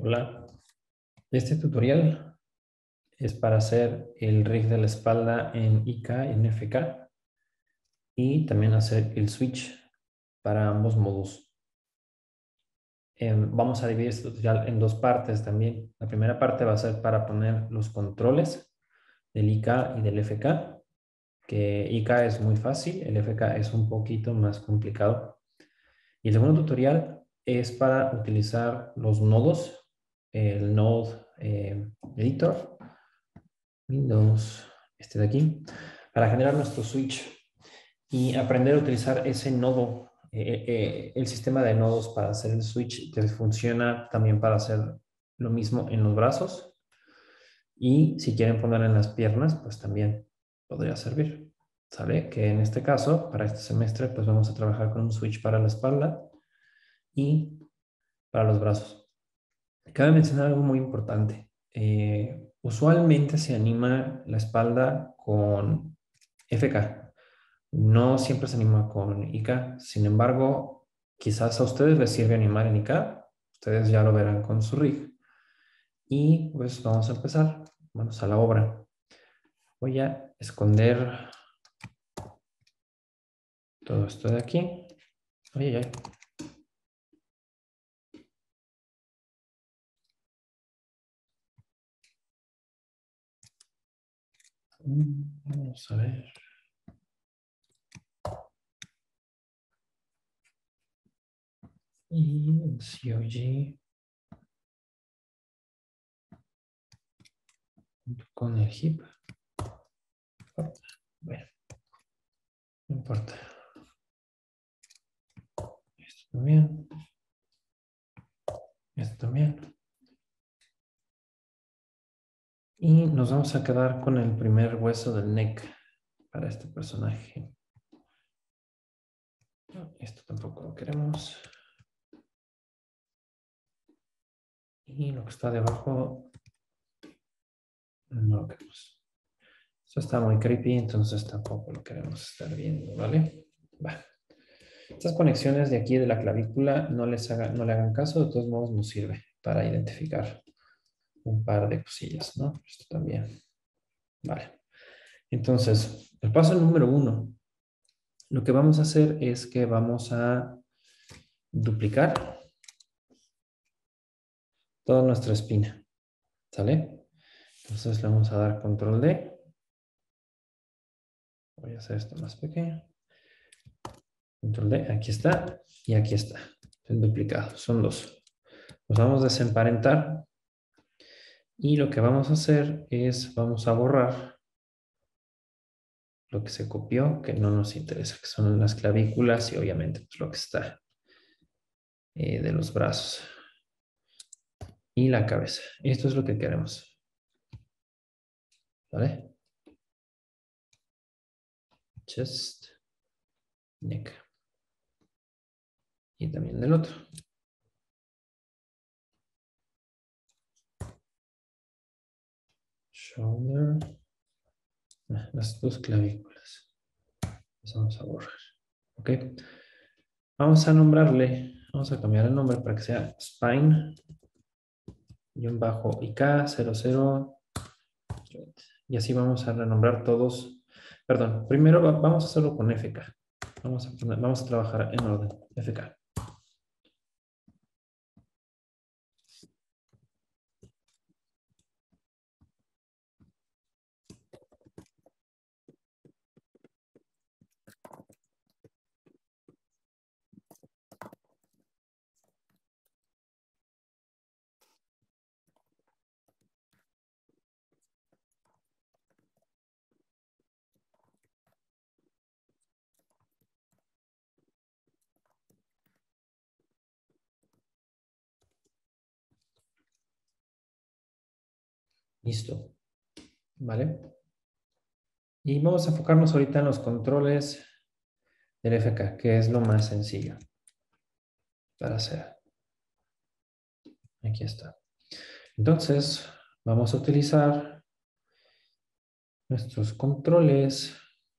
Hola, este tutorial es para hacer el rig de la espalda en IK y en FK y también hacer el switch para ambos modos. Vamos a dividir este tutorial en dos partes también. La primera parte va a ser para poner los controles del IK y del FK, que IK es muy fácil, el FK es un poquito más complicado. Y el segundo tutorial es para utilizar los nodos, el node editor Windows, este de aquí, para generar nuestro switch y aprender a utilizar ese nodo, el sistema de nodos para hacer el switch que funciona también para hacer lo mismo en los brazos. Y si quieren poner en las piernas, pues también podría servir. ¿Sale? Que en este caso, para este semestre, pues vamos a trabajar con un switch para la espalda y para los brazos. Cabe mencionar algo muy importante. Usualmente se anima la espalda con FK. No siempre se anima con IK. Sin embargo, quizás a ustedes les sirve animar en IK. Ustedes ya lo verán con su rig. Y pues vamos a empezar. Vamos a la obra. Voy a esconder todo esto de aquí. Ay, ay, ay. Vamos a ver. Y el COG con el hip. Bueno, no importa. Esto también. Esto también. Y nos vamos a quedar con el primer hueso del neck para este personaje. Esto tampoco lo queremos. Y lo que está debajo no lo queremos. Esto está muy creepy, entonces tampoco lo queremos estar viendo, ¿vale? Va. Estas conexiones de aquí de la clavícula no le hagan caso, de todos modos nos sirve para identificar un par de cosillas, ¿no? Esto también. Vale. Entonces, el paso número 1. Lo que vamos a hacer es que vamos a duplicar toda nuestra espina, ¿sale? Entonces le vamos a dar control D. Voy a hacer esto más pequeño. Control D, aquí está y aquí está. El duplicado, son dos. Los vamos a desemparentar y lo que vamos a hacer es, vamos a borrar lo que se copió, que no nos interesa, que son las clavículas y obviamente pues, lo que está de los brazos y la cabeza. Esto es lo que queremos, ¿vale? Chest, neck. Y también del otro. Shoulder. Las dos clavículas. Las vamos a borrar. ¿Ok? Vamos a nombrarle, vamos a cambiar el nombre para que sea spine IK00. Y así vamos a renombrar todos. Perdón, primero vamos a hacerlo con FK. Vamos a trabajar en orden. FK. Listo. ¿Vale? Y vamos a enfocarnos ahorita en los controles del FK, que es lo más sencillo para hacer. Aquí está. Entonces, vamos a utilizar nuestros controles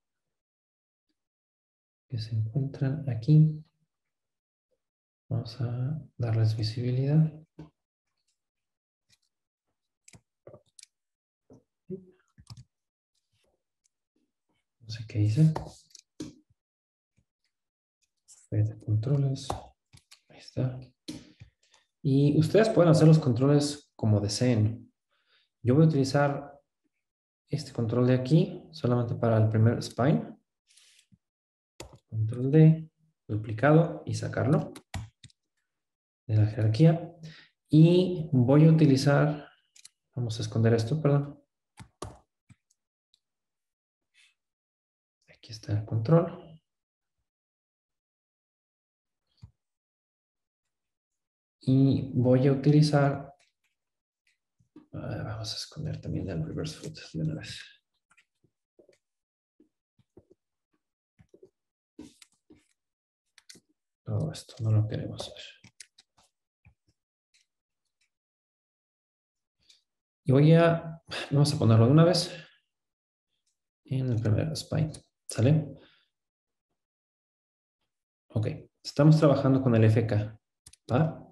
que se encuentran aquí. Vamos a darles visibilidad. sé qué hice. De controles. Ahí está. Y ustedes pueden hacer los controles como deseen. Yo voy a utilizar este control de aquí solamente para el primer spine. Control D, duplicado y sacarlo de la jerarquía. Y voy a utilizar, vamos a esconder esto, perdón. Aquí está el control. Y voy a utilizar, vamos a esconder también el reverse foot de una vez. Todo esto no lo queremos ver. Y vamos a ponerlo de una vez en el primer spine. ¿Sale? Ok, estamos trabajando con el FK. ¿Va?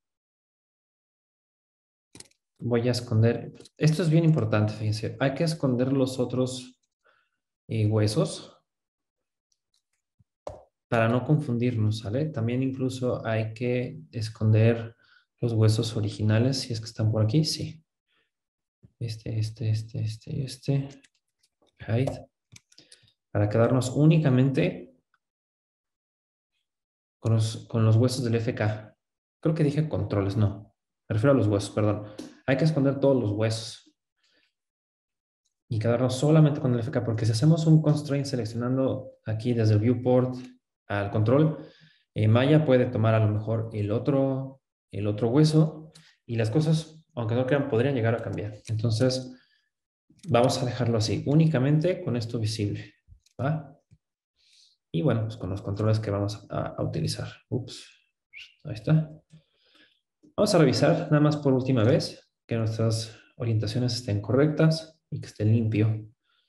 Voy a esconder. Esto es bien importante, fíjense. Hay que esconder los otros huesos para no confundirnos, ¿sale? También incluso hay que esconder los huesos originales, si es que están por aquí, sí. Este. Hide. Para quedarnos únicamente con los huesos del FK. Creo que dije controles, no. Me refiero a los huesos, perdón. Hay que esconder todos los huesos y quedarnos solamente con el FK, porque si hacemos un constraint seleccionando aquí desde el viewport al control, Maya puede tomar a lo mejor el otro hueso y las cosas, aunque no crean, podrían llegar a cambiar. Entonces, vamos a dejarlo así, únicamente con esto visible. ¿Va? Y bueno, pues con los controles que vamos a utilizar. Ups, ahí está. Vamos a revisar nada más por última vez que nuestras orientaciones estén correctas y que esté limpio.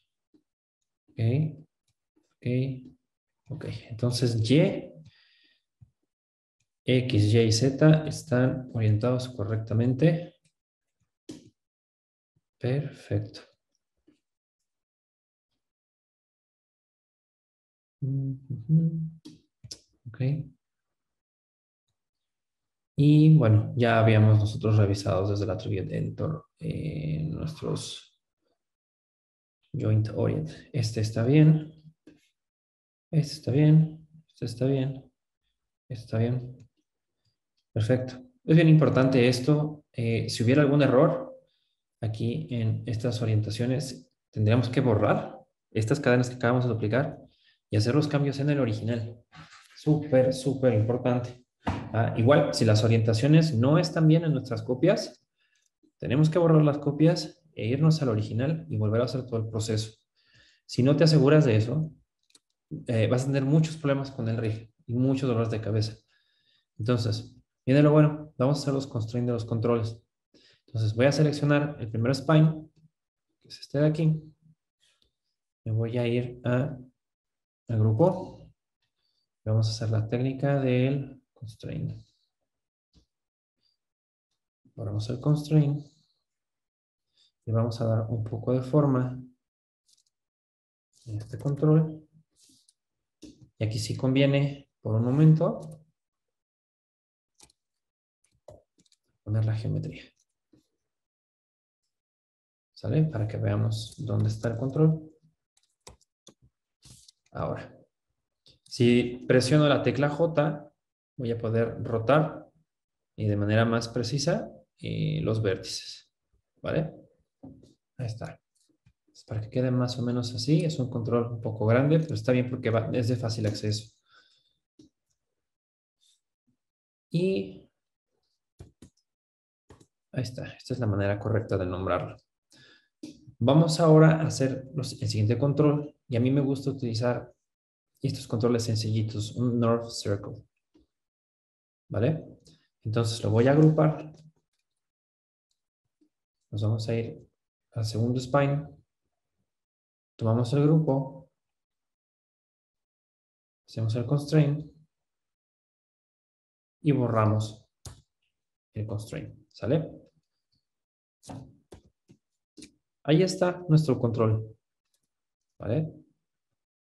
Ok, ok, ok. Entonces Y, X, Y y Z están orientados correctamente. Perfecto. Ok. Y bueno, ya habíamos nosotros revisado desde el Attribute Editor nuestros Joint Orient. Este está bien. Este está bien. Este está bien. Este está bien. Perfecto. Es bien importante esto. Si hubiera algún error aquí en estas orientaciones, tendríamos que borrar estas cadenas que acabamos de duplicar y hacer los cambios en el original. Súper, súper importante. Igual, si las orientaciones no están bien en nuestras copias, tenemos que borrar las copias e irnos al original y volver a hacer todo el proceso. Si no te aseguras de eso, vas a tener muchos problemas con el rig y muchos dolores de cabeza. Entonces, viene lo bueno, vamos a hacer los constraints de los controles. Entonces, voy a seleccionar el primer spine, que es este de aquí. Me voy a ir al grupo. Vamos a hacer la técnica del constraint. Borramos el constraint. Le vamos a dar un poco de forma en este control. Y aquí sí conviene, por un momento, poner la geometría. ¿Sale? Para que veamos dónde está el control. Ahora, si presiono la tecla J, voy a poder rotar y de manera más precisa los vértices. ¿Vale? Ahí está. Para que quede más o menos así, es un control un poco grande, pero está bien porque es de fácil acceso. Y ahí está. Esta es la manera correcta de nombrarlo. Vamos ahora a hacer el siguiente control. Y a mí me gusta utilizar estos controles sencillitos, un North Circle. ¿Vale? Entonces lo voy a agrupar. Nos vamos a ir al segundo spine. Tomamos el grupo. Hacemos el constraint. Y borramos el constraint. ¿Sale? Ahí está nuestro control. ¿Vale?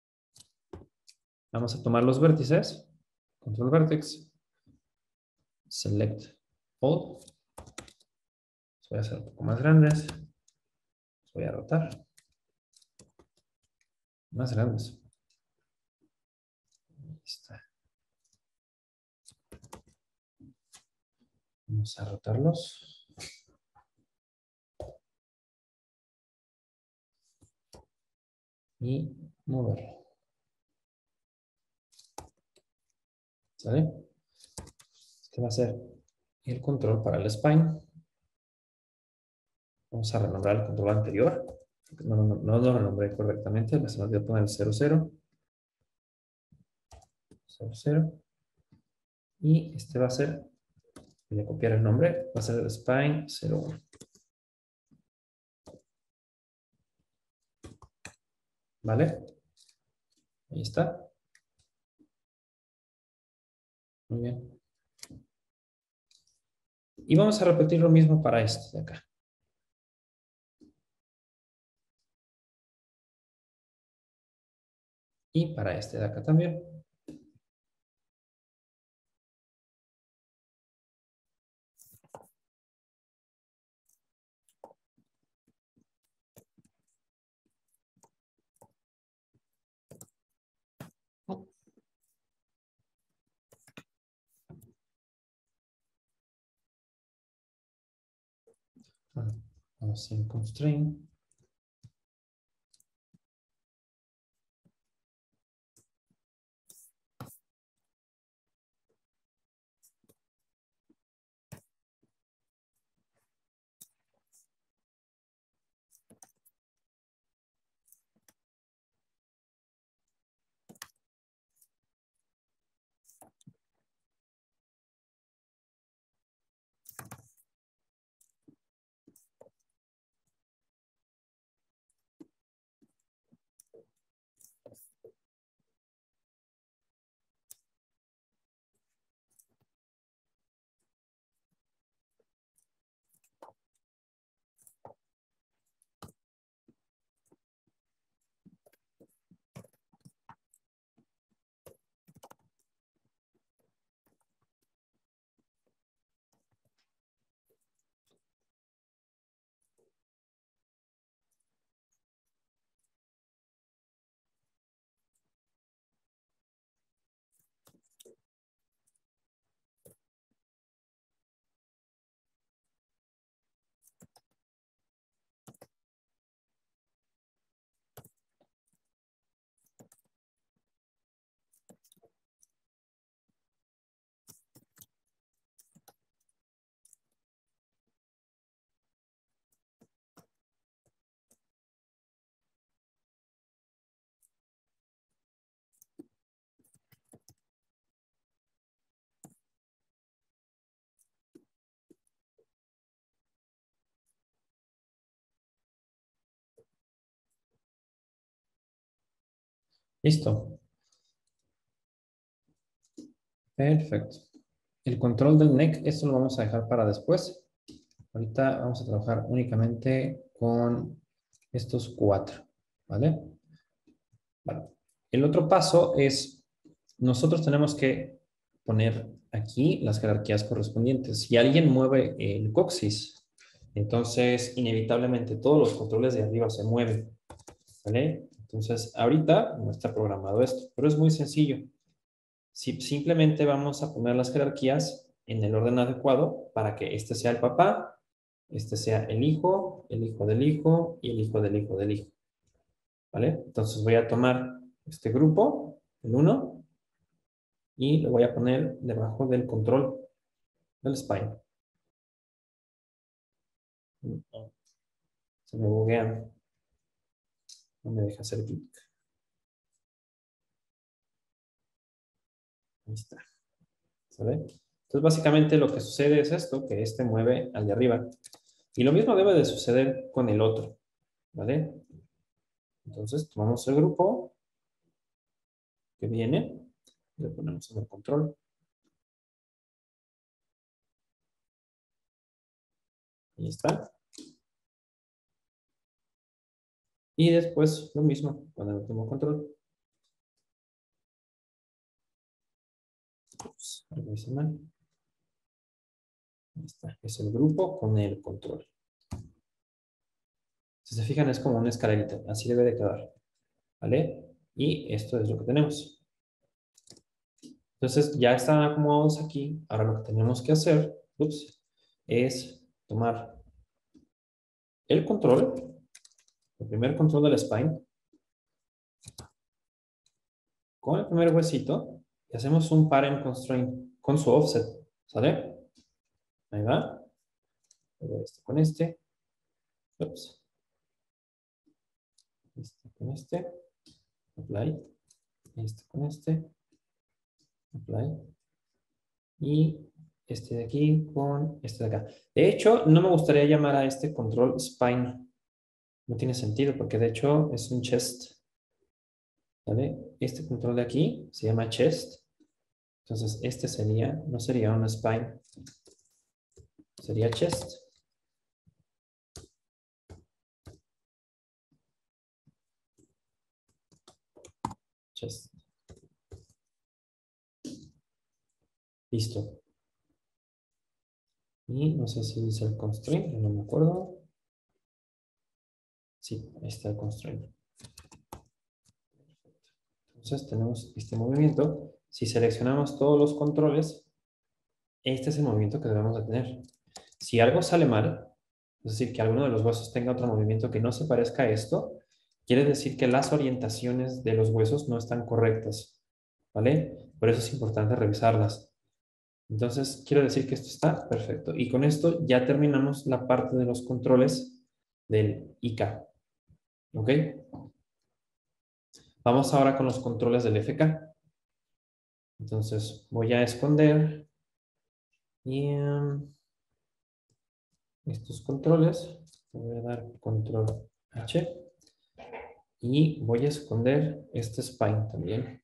Vamos a tomar los vértices. Control Vertex. Select All. Los voy a hacer un poco más grandes. Los voy a rotar. Más grandes. Ahí está. Vamos a rotarlos. Y moverlo. ¿Sale? Este va a ser el control para el spine. Vamos a renombrar el control anterior. No lo renombré correctamente. Se me olvidó poner el 00. 00. Y este va a ser, voy a copiar el nombre, va a ser el spine 01. ¿Vale? Ahí está. Muy bien. Y vamos a repetir lo mismo para este de acá. Y para este de acá también. Bueno, vamos en constraint. Listo. Perfecto. El control del neck, esto lo vamos a dejar para después. Ahorita vamos a trabajar únicamente con estos 4. ¿Vale? Vale. El otro paso es, nosotros tenemos que poner aquí las jerarquías correspondientes. Si alguien mueve el coxis, entonces inevitablemente todos los controles de arriba se mueven. ¿Vale? Entonces, ahorita no está programado esto, pero es muy sencillo. Si simplemente vamos a poner las jerarquías en el orden adecuado para que este sea el papá, este sea el hijo del hijo y el hijo del hijo del hijo. ¿Vale? Entonces voy a tomar este grupo, el 1, y lo voy a poner debajo del control del spine. Se me buguean. No me deja hacer clic. Ahí está. ¿Sale? Entonces básicamente lo que sucede es esto, que este mueve al de arriba. Y lo mismo debe de suceder con el otro. ¿Vale? Entonces tomamos el grupo que viene, le ponemos en el control. Ahí está. Y después lo mismo con el último control. Ups, algo hice mal. Ahí está, es el grupo con el control. Si se fijan, es como una escalerita, así debe de quedar, ¿vale? Y esto es lo que tenemos. Entonces, ya están acomodados aquí. Ahora lo que tenemos que hacer, ups, es tomar el control, el primer control del spine, con el primer huesito, y hacemos un parent constraint con su offset, ¿sale? Ahí va. Luego este con este. Ups. Este con este. Apply. Este con este. Apply. Y este de aquí con este de acá. De hecho, no me gustaría llamar a este control spine. No tiene sentido porque de hecho es un chest. ¿Vale? Este control de aquí se llama chest. Entonces este sería, no sería un spine. Sería chest. Chest. Listo. Y no sé si dice el constraint, no me acuerdo. Sí, ahí está el constraint. Entonces tenemos este movimiento. Si seleccionamos todos los controles, este es el movimiento que debemos de tener. Si algo sale mal, es decir, que alguno de los huesos tenga otro movimiento que no se parezca a esto, quiere decir que las orientaciones de los huesos no están correctas, ¿vale? Por eso es importante revisarlas. Entonces, quiero decir que esto está perfecto. Y con esto ya terminamos la parte de los controles del IK. ¿Ok? Vamos ahora con los controles del FK. Entonces, voy a esconder y estos controles. Voy a dar control H. Y voy a esconder este spine también.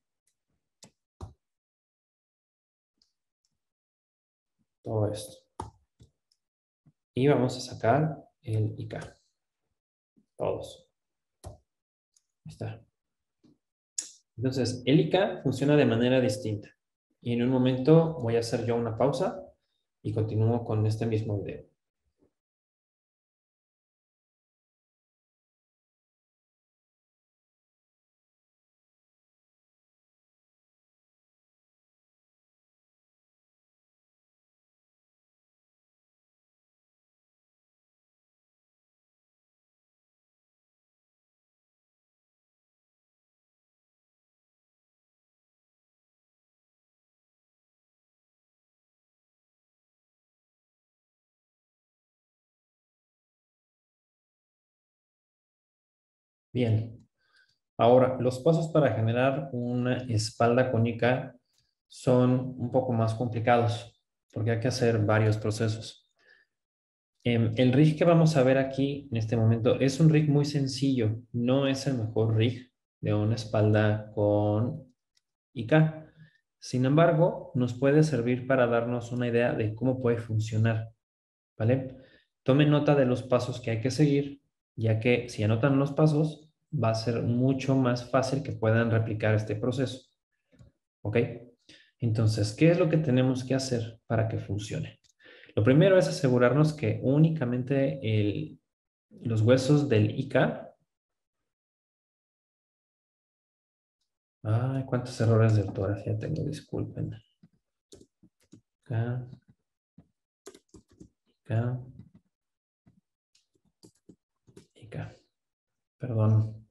Todo esto. Y vamos a sacar el IK. Todos. Ahí está. Entonces, el IK funciona de manera distinta. Y en un momento voy a hacer yo una pausa y continúo con este mismo video. Bien. Ahora, los pasos para generar una espalda cónica son un poco más complicados porque hay que hacer varios procesos. El rig que vamos a ver aquí en este momento es un rig muy sencillo. No es el mejor rig de una espalda con IK. Sin embargo, nos puede servir para darnos una idea de cómo puede funcionar, ¿vale? Tomen nota de los pasos que hay que seguir, ya que si anotan los pasos, va a ser mucho más fácil que puedan replicar este proceso, ¿ok? Entonces, ¿qué es lo que tenemos que hacer para que funcione? Lo primero es asegurarnos que únicamente los huesos del IK. Ay, cuántos errores de ortografía tengo, disculpen. K, K, IK. Perdón.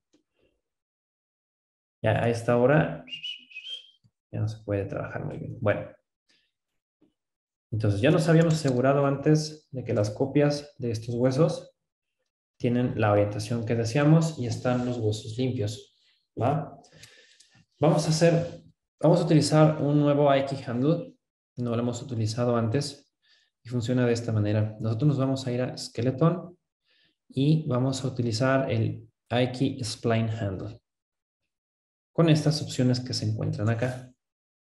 Ya a esta hora ya no se puede trabajar muy bien. Bueno, entonces ya nos habíamos asegurado antes de que las copias de estos huesos tienen la orientación que deseamos y están los huesos limpios, ¿va? Vamos a utilizar un nuevo Aiki Handle, no lo hemos utilizado antes y funciona de esta manera. Nosotros nos vamos a ir a Skeleton y vamos a utilizar el Aiki Spline Handle con estas opciones que se encuentran acá.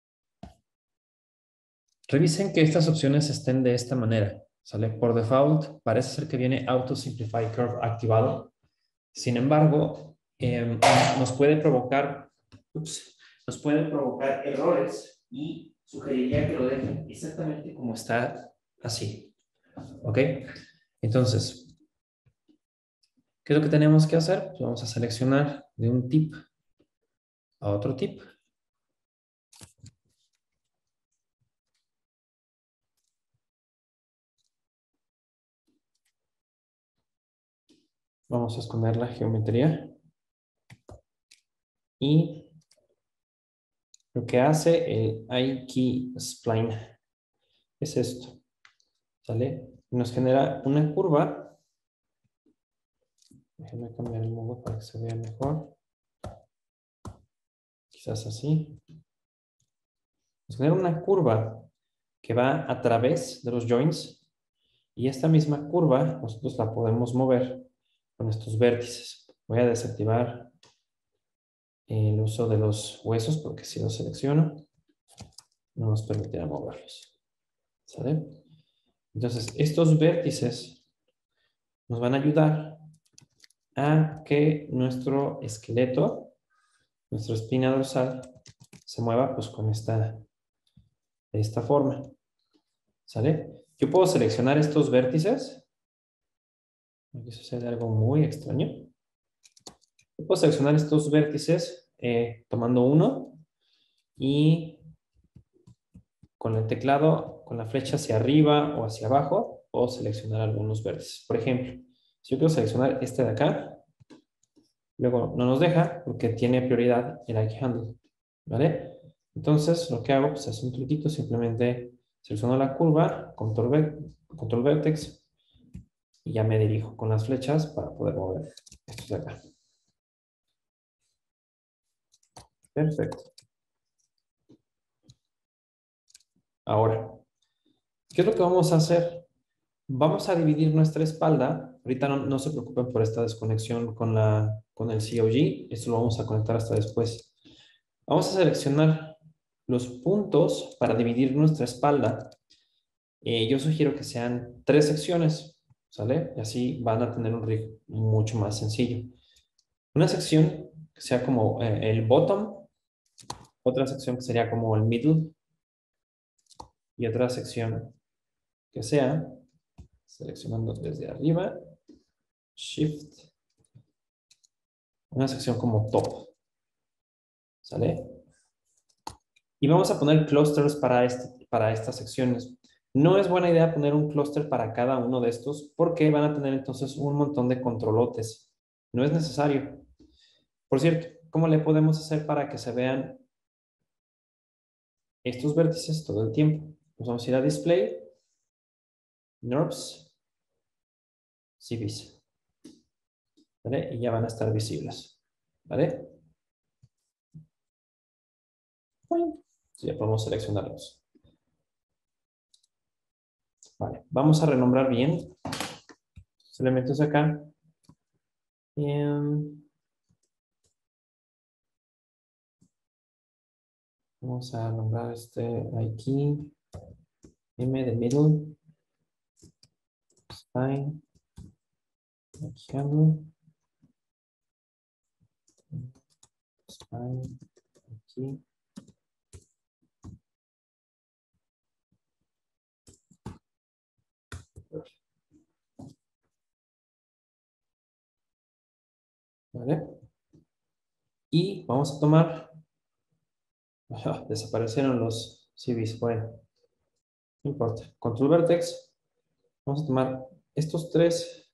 Revisen que estas opciones estén de esta manera, ¿sale? Por default, parece ser que viene Auto Simplify Curve activado. Sin embargo, nos puede provocar errores y sugeriría que lo dejen exactamente como está, así. ¿Ok? Entonces, ¿qué es lo que tenemos que hacer? Pues vamos a seleccionar de un tip a otro tip. Vamos a esconder la geometría. Y lo que hace el iKey Spline es esto. ¿Sale? Nos genera una curva. Déjenme cambiar el modo para que se vea mejor. Quizás así. Nos genera una curva que va a través de los joints. Y esta misma curva nosotros la podemos mover con estos vértices. Voy a desactivar el uso de los huesos porque si los selecciono no nos permitirá moverlos. ¿Sale? Entonces, estos vértices nos van a ayudar a que nuestro esqueleto, nuestra espina dorsal, se mueva pues con de esta forma. ¿Sale? Yo puedo seleccionar estos vértices. Aquí sucede algo muy extraño. Yo puedo seleccionar estos vértices tomando uno y con el teclado, con la flecha hacia arriba o hacia abajo, puedo seleccionar algunos vértices. Por ejemplo, si yo quiero seleccionar este de acá, luego no nos deja porque tiene prioridad el ike handle. ¿Vale? Entonces, lo que hago pues, es un truquito, simplemente selecciono la curva, control vertex, y ya me dirijo con las flechas para poder mover estos de acá. Perfecto. Ahora, ¿qué es lo que vamos a hacer? Vamos a dividir nuestra espalda. Ahorita no se preocupen por esta desconexión con el COG. Esto lo vamos a conectar hasta después. Vamos a seleccionar los puntos para dividir nuestra espalda. Yo sugiero que sean 3 secciones, ¿sale? Y así van a tener un rig mucho más sencillo. Una sección que sea como el bottom, otra sección que sería como el middle y otra sección que sea, seleccionando desde arriba, shift, una sección como top, ¿sale? Y vamos a poner clusters para estas secciones. No es buena idea poner un clúster para cada uno de estos porque van a tener entonces un montón de controlotes. No es necesario. Por cierto, ¿cómo le podemos hacer para que se vean estos vértices todo el tiempo? Pues vamos a ir a Display, NURBS, CVs. ¿Vale? Y ya van a estar visibles. ¿Vale? Ya podemos seleccionarlos. Vale, vamos a renombrar bien los elementos de acá. Vamos a nombrar aquí M de middle, spine, handle, spine, aquí. ¿Vale? Y vamos a tomar, desaparecieron los CVs, bueno, no importa. Control Vertex, vamos a tomar estos 3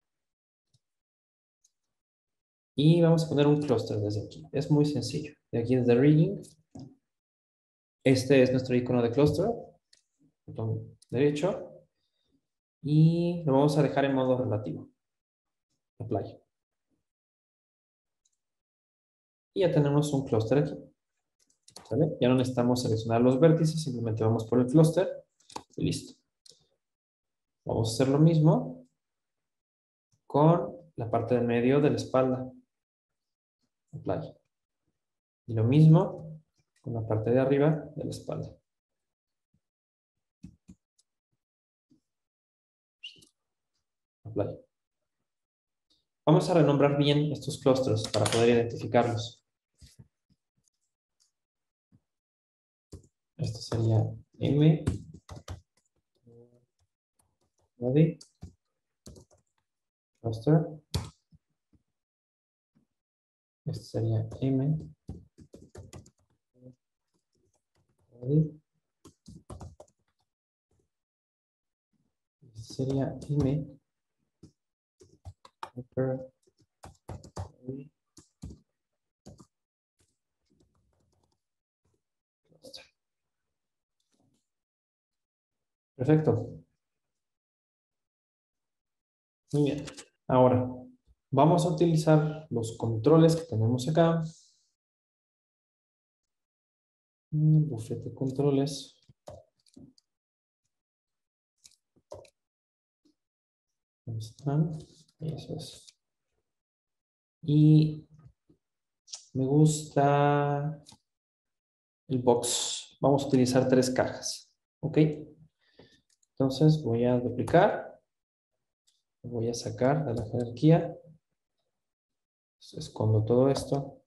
y vamos a poner un clúster desde aquí. Es muy sencillo. De aquí desde Rigging, este es nuestro icono de clúster, botón derecho, y lo vamos a dejar en modo relativo. Apply. Y ya tenemos un clúster aquí. ¿Vale? Ya no necesitamos seleccionar los vértices, simplemente vamos por el clúster y listo. Vamos a hacer lo mismo con la parte del medio de la espalda. Apply. Y lo mismo con la parte de arriba de la espalda. Apply. Vamos a renombrar bien estos clústeres para poder identificarlos. Esto sería M, body, cluster. Esto sería M, body. Esto sería M, upper, body, cluster. Perfecto. Muy bien. Ahora, vamos a utilizar los controles que tenemos acá. Bufete de controles. Ahí están. Eso es. Y me gusta el box. Vamos a utilizar 3 cajas. ¿Ok? Entonces voy a duplicar. Voy a sacar de la jerarquía. Escondo todo esto.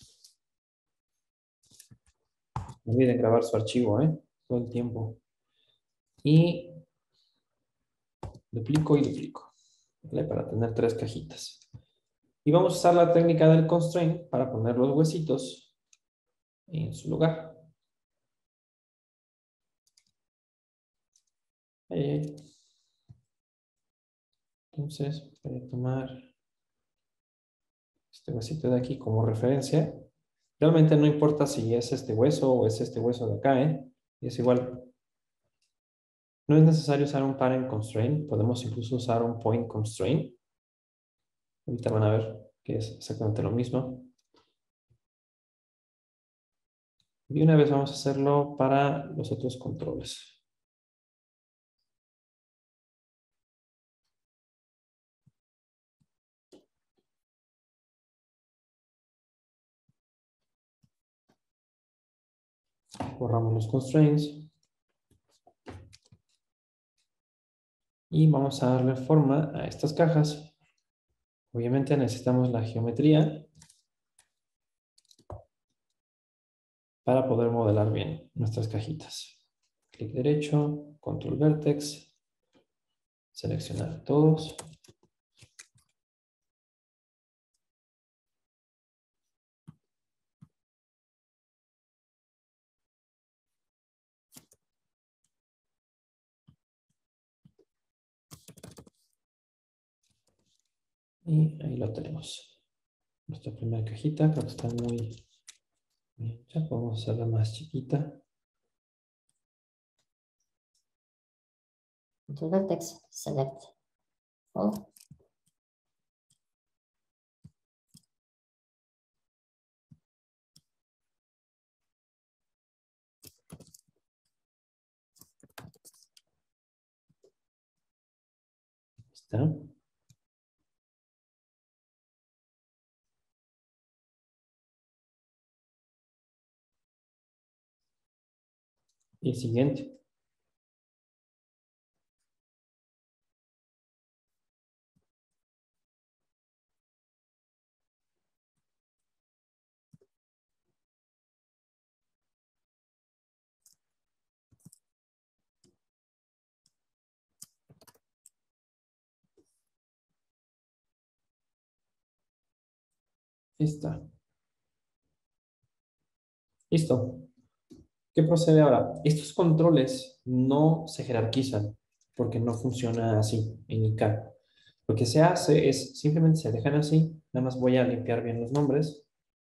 No olviden grabar su archivo, todo el tiempo. Y duplico y duplico. ¿Vale? Para tener 3 cajitas. Y vamos a usar la técnica del constraint para poner los huesitos en su lugar. Entonces voy a tomar este huesito de aquí como referencia. Realmente no importa si es este hueso o es este hueso de acá, Es igual. No es necesario usar un parent constraint. Podemos incluso usar un point constraint. Ahorita van a ver que es exactamente lo mismo. Y una vez vamos a hacerlo para los otros controles. Borramos los constraints. Y vamos a darle forma a estas cajas. Obviamente necesitamos la geometría para poder modelar bien nuestras cajitas. Clic derecho, control vertex, seleccionar todos. Y ahí lo tenemos. Nuestra primera cajita, creo que está muy bien hecha. Podemos hacerla más chiquita. Control vertex, select all. ¿Está? Y el siguiente. Ahí está. Listo. ¿Qué procede ahora? Estos controles no se jerarquizan porque no funciona así en ICA. Lo que se hace es simplemente se dejan así. Nada más voy a limpiar bien los nombres.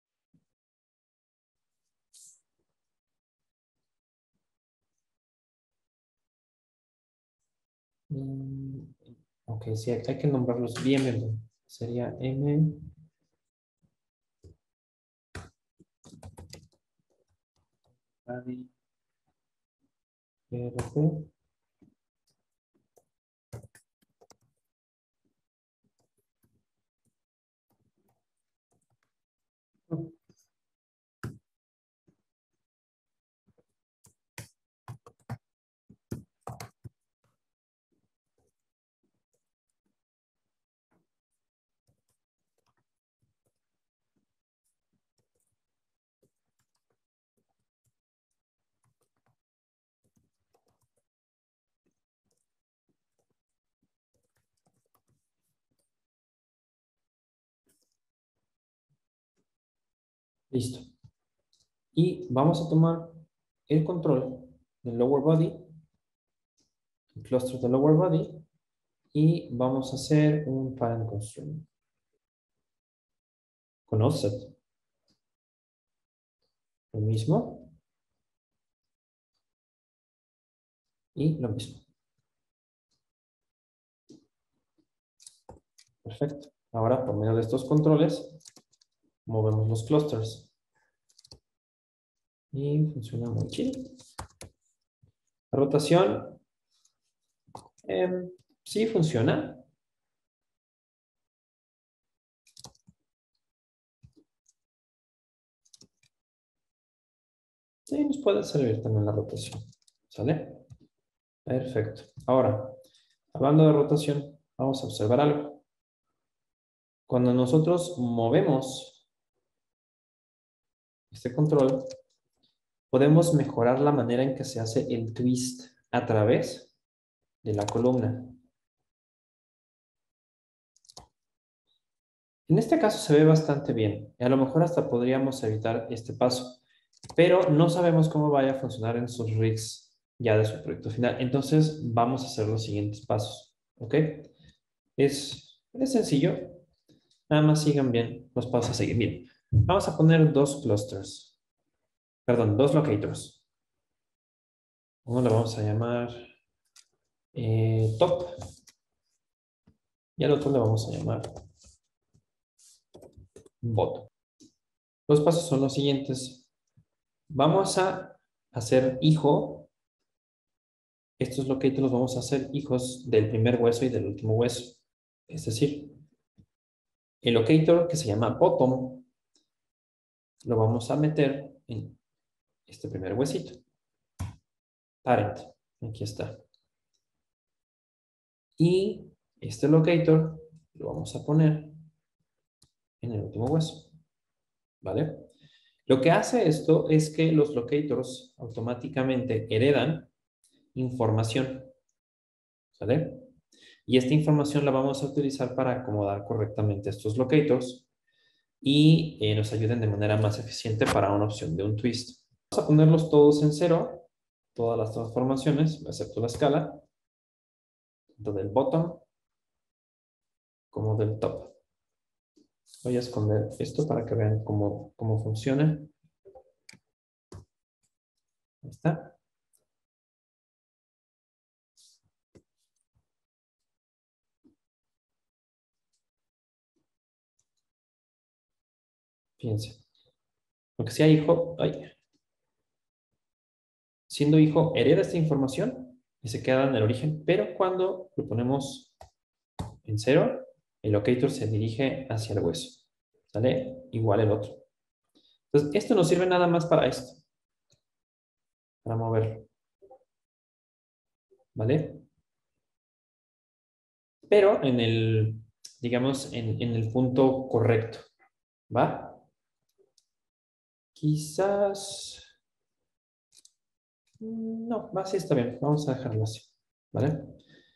Mm, Ok, sí, hay que nombrarlos bien. Sería M, RP. Listo. Y vamos a tomar el control del lower body, el cluster del lower body, y vamos a hacer un parent constraint con offset. Lo mismo. Y lo mismo. Perfecto. Ahora, por medio de estos controles, movemos los clusters. Y funciona muy chido. La rotación, sí funciona. Sí, nos puede servir también la rotación. ¿Sale? Perfecto. Ahora, hablando de rotación, vamos a observar algo. Cuando nosotros movemos este control, podemos mejorar la manera en que se hace el twist a través de la columna. En este caso se ve bastante bien. Y a lo mejor hasta podríamos evitar este paso. Pero no sabemos cómo vaya a funcionar en sus rigs ya de su proyecto final. Entonces vamos a hacer los siguientes pasos. ¿Ok? Es sencillo. Nada más sigan bien los pasos a seguir. Bien. Vamos a poner dos clusters. Perdón, dos locators. Uno lo vamos a llamar top. Y al otro le vamos a llamar bottom. Los pasos son los siguientes. Vamos a hacer hijo. Estos locators los vamos a hacer hijos del primer hueso y del último hueso. Es decir, el locator que se llama bottom lo vamos a meter en este primer huesito. Parent. Aquí está. Y este locator lo vamos a poner en el último hueso. ¿Vale? Lo que hace esto es que los locators automáticamente heredan información. ¿Sale? Y esta información la vamos a utilizar para acomodar correctamente estos locators y nos ayuden de manera más eficiente para una opción de un twist. Vamos a ponerlos todos en cero, todas las transformaciones, excepto la escala, tanto del bottom como del top. Voy a esconder esto para que vean cómo funciona. Ahí está. Fíjense. Lo que sea hijo, siendo hijo, hereda esta información y se queda en el origen, pero cuando lo ponemos en cero, el locator se dirige hacia el hueso. ¿Sale? Igual el otro. Entonces, esto nos sirve nada más para esto. Para moverlo. ¿Vale? Pero en el, digamos, en el punto correcto. ¿Va? Quizás... No, así está bien. Vamos a dejarlo así. ¿Vale?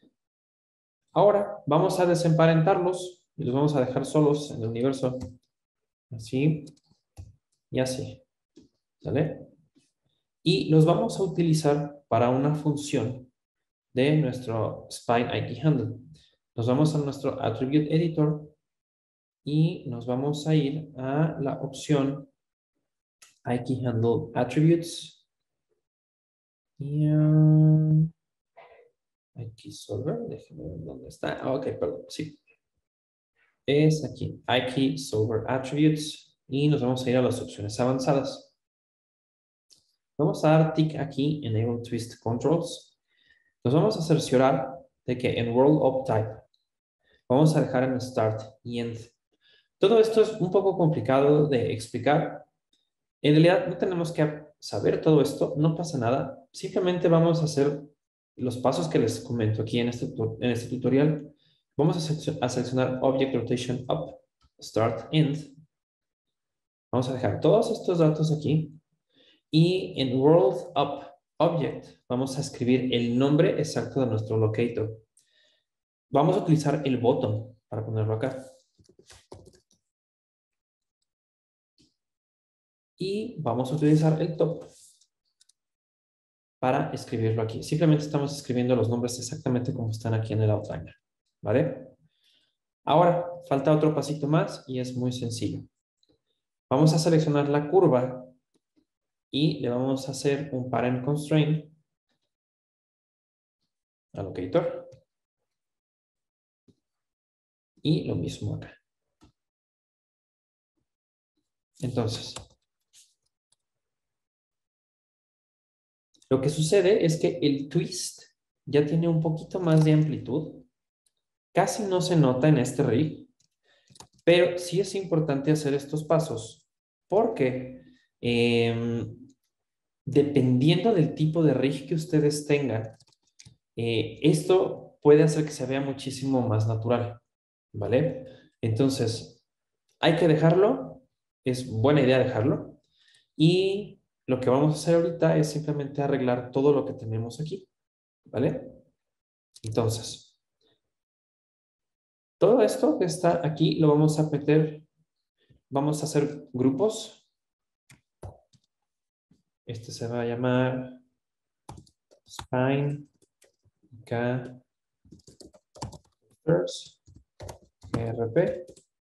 Ahora vamos a desemparentarlos y los vamos a dejar solos en el universo. Así y así. ¿Vale? Y los vamos a utilizar para una función de nuestro Spine IP Handle. Nos vamos a nuestro Attribute Editor y nos vamos a ir a la opción IP Handle Attributes. Y IP Solver, déjenme ver dónde está. Ok, perdón, sí. Es aquí, IP Solver Attributes. Y nos vamos a ir a las opciones avanzadas. Vamos a dar tick aquí, Enable Twist Controls. Nos vamos a cerciorar de que en World of Type vamos a dejar en Start y End. Todo esto es un poco complicado de explicar. En realidad no tenemos que saber todo esto, no pasa nada. Simplemente vamos a hacer los pasos que les comento aquí en este tutorial. Vamos a seleccionar Object Rotation Up, Start, End. Vamos a dejar todos estos datos aquí. Y en World Up Object vamos a escribir el nombre exacto de nuestro locator. Vamos a utilizar el bottom para ponerlo acá. Y vamos a utilizar el top para escribirlo aquí. Simplemente estamos escribiendo los nombres exactamente como están aquí en el outliner, ¿vale? Ahora, falta otro pasito más y es muy sencillo. Vamos a seleccionar la curva y le vamos a hacer un parent constraint allocator. Y lo mismo acá. Entonces, lo que sucede es que el twist ya tiene un poquito más de amplitud. Casi no se nota en este rig, pero sí es importante hacer estos pasos porque dependiendo del tipo de rig que ustedes tengan, esto puede hacer que se vea muchísimo más natural, ¿vale? Entonces, hay que dejarlo, es buena idea dejarlo, y lo que vamos a hacer ahorita es simplemente arreglar todo lo que tenemos aquí, ¿vale? Entonces, todo esto que está aquí lo vamos a meter, vamos a hacer grupos. Este se va a llamar Spine K First RP.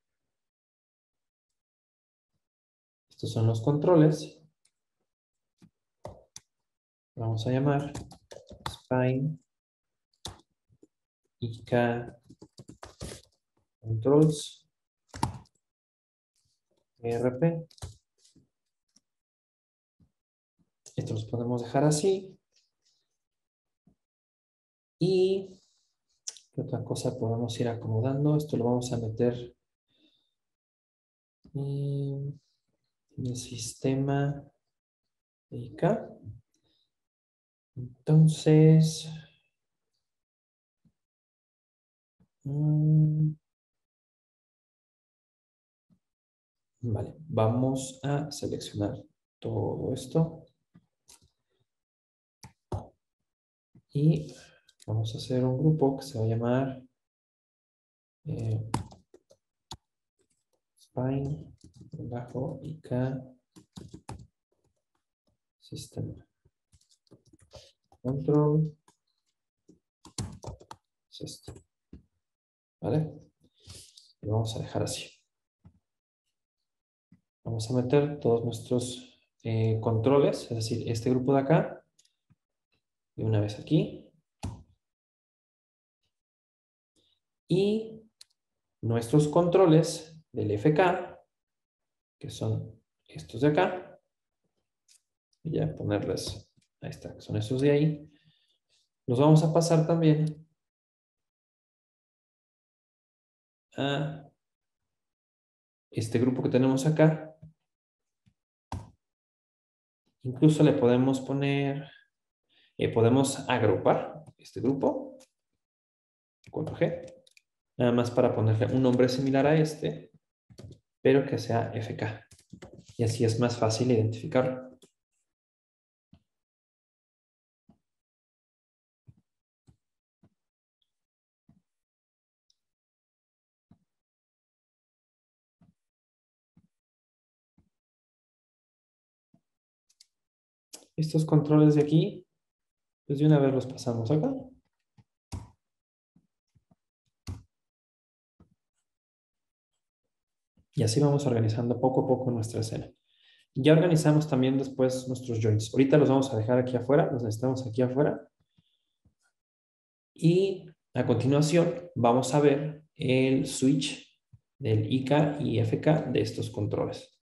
Estos son los controles. Vamos a llamar Spine IK Controls RP. Esto los podemos dejar así. Y ¿qué otra cosa podemos ir acomodando? Esto lo vamos a meter en el sistema de IK. Entonces, vale, vamos a seleccionar todo esto y vamos a hacer un grupo que se va a llamar Spine bajo IK Sistema Control System. ¿Vale? Lo vamos a dejar así. Vamos a meter todos nuestros controles, es decir, este grupo de acá, de una vez aquí. Y nuestros controles del FK, que son estos de acá. Y ya ponerles, ahí está, que son estos de ahí. Los vamos a pasar también a este grupo que tenemos acá. Incluso le podemos poner, podemos agrupar este grupo, Ctrl+G, nada más para ponerle un nombre similar a este, pero que sea FK. Y así es más fácil identificarlo. Estos controles de aquí, pues de una vez los pasamos acá. Y así vamos organizando poco a poco nuestra escena. Ya organizamos también después nuestros joints. Ahorita los vamos a dejar aquí afuera, los necesitamos aquí afuera. Y a continuación vamos a ver el switch del IK y FK de estos controles.